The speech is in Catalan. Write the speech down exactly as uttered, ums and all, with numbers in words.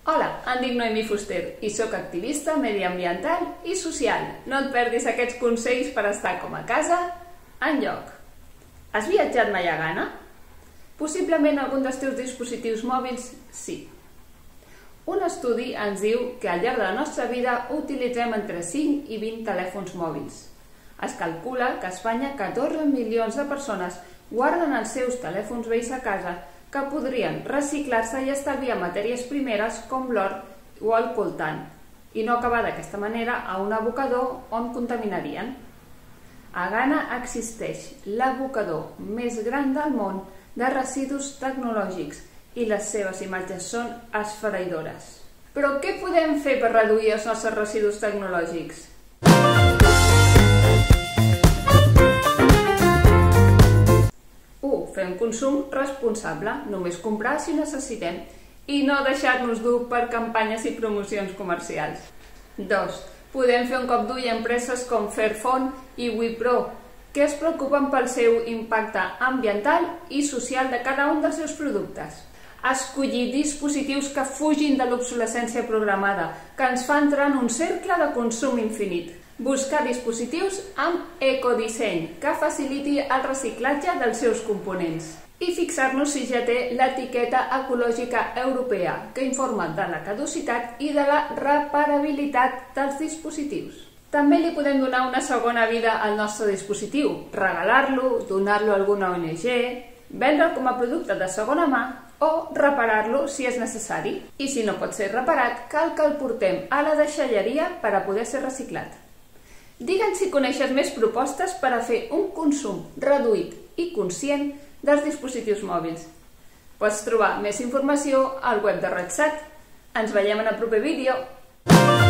Hola, em dic Noemí Fuster i sóc activista mediambiental i social. No et perdis aquests consells per estar com a casa, enlloc. Has viatjat mai a Ghana? Possiblement algun dels teus dispositius mòbils sí. Un estudi ens diu que al llarg de la nostra vida utilitzem entre cinc i vint telèfons mòbils. Es calcula que a Espanya catorze milions de persones guarden els seus telèfons vells a casa que podrien reciclar-se i estalviar matèries primeres com l'or o el coltan, i no acabar d'aquesta manera a un abocador on contaminarien. A Ghana existeix l'abocador més gran del món de residus tecnològics i les seves imatges són esfereïdores. Però què podem fer per reduir els nostres residus tecnològics? Fer un consum responsable, només comprar si necessitem i no deixar-nos dur per campanyes i promocions comercials. dos. Podem fer un cop d'ull a empreses com Fairphone i Wipro, que es preocupen pel seu impacte ambiental i social de cada un dels seus productes. Escollir dispositius que fugin de l'obsolescència programada, que ens fa entrar en un cercle de consum infinit. Buscar dispositius amb ecodisseny que faciliti el reciclatge dels seus components. I fixar-nos si ja té l'etiqueta ecològica europea, que informa de la caducitat i de la reparabilitat dels dispositius. També li podem donar una segona vida al nostre dispositiu, regalar-lo, donar-lo a alguna O N G, vendre'l com a producte de segona mà o reparar-lo si és necessari. I si no pot ser reparat, cal que el portem a la deixalleria per a poder ser reciclat. Digue'ns si coneixes més propostes per a fer un consum reduït i conscient dels dispositius mòbils. Pots trobar més informació al web de RedSat. Ens veiem en el proper vídeo.